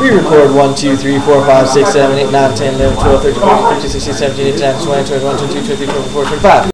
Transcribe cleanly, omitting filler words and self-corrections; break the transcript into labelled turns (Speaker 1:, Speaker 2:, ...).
Speaker 1: Re-record 1, 2, 3, 4, 5, 6, 7, 8, 9, 10, 11, 12, 13, 14, 15, 16, 17, 18, 19, 20, 21, 22, 23, 24, 25.